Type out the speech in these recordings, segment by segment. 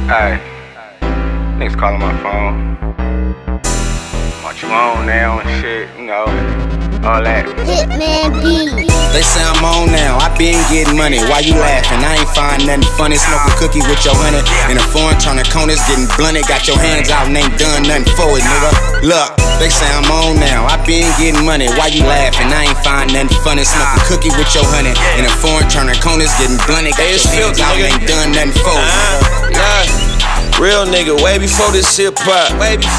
Hey, niggas calling my phone. Want you on now and shit, you know, all that. Hitman B. They say I'm on now, I been getting money. Why you laughing? I ain't find nothing funny. Smoking cookie with your honey in a foreign, turning corners, getting blunted. Got your hands out and ain't done nothing for it, nigga. Look, they say I'm on now, I been getting money. Why you laughing? I ain't find nothing funny. Smoking cookie with your honey in a foreign, turning corners, getting blunted. Got your hands out and ain't done nothing for it, nigga. Real nigga, way before this hip hop.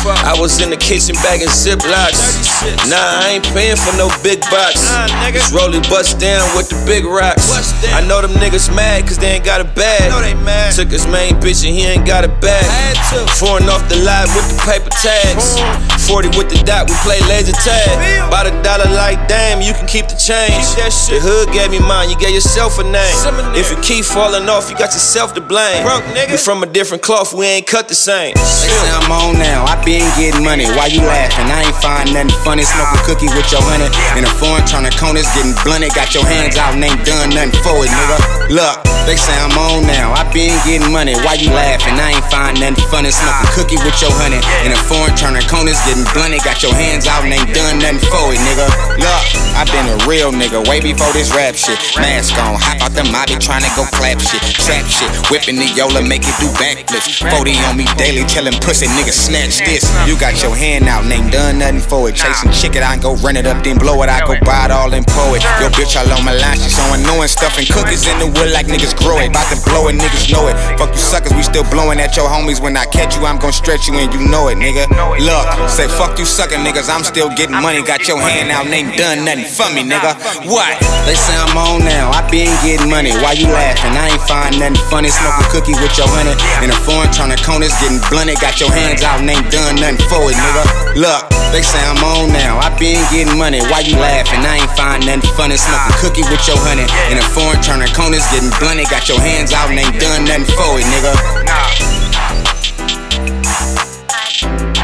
I was in the kitchen bagging Ziplocs. Nah, I ain't paying for no big box. Just Rollie bust down with the big rocks. I know them niggas mad cause they ain't got a bag. Took his main bitch and he ain't got a bag. Foreign off the lot with the paper tags. 40 with the dot, we play laser tag. By the dollar like damn, you can keep the change. The hood gave me mine, you gave yourself a name. If you keep falling off, you got yourself to blame. We from a different cloth, we ain't cut the same. They say I'm on now, I been getting money. Why you laughing? I ain't find nothing funny. Smoking cookie with your honey in a foreign, turning corners, getting blunted. Got your hands out and ain't done nothing for it, nigga. Look, they say I'm on now, I been getting money. Why you laughing? I ain't find nothing funny. Smoking cookie with your honey in a foreign, turning corners, getting blunted. Got your hands out and ain't done nothing for it, nigga. Look, I been a real nigga way before this rap shit. Mask on, hop out the mobby, trying to go clap shit, trap shit, whipping the Yola, make it do backflips. 40 on me daily, tellin' pussy niggas snatch this. You got your hand out and ain't done nothing for it. Chasing chicken, I go run it up, then blow it. I go buy it all and pour it. Yo bitch all on my line, she showing knowing stuff and cookies in the wood like niggas grow it. About to blow it, niggas know it. Fuck you suckers, we still blowing at your homies. When I catch you, I'm gon' stretch you and you know it, nigga. Look, say fuck you sucker niggas, I'm still getting money. Got your hand out and ain't done nothing for me, nigga. What? They say I'm on now, I been getting money. Why you laughing? I ain't find nothing funny. Smoking cookie with your honey in a foreign, turning corners, getting blunted. Got your hands out and ain't done nothing for it, nigga. Look, they say I'm on now, I been getting money. Why you laughing? I ain't find nothing funny. Smoking cookie with your honey in a foreign, turning corners, getting blunted. Got your hands out and ain't done nothing for it, nigga.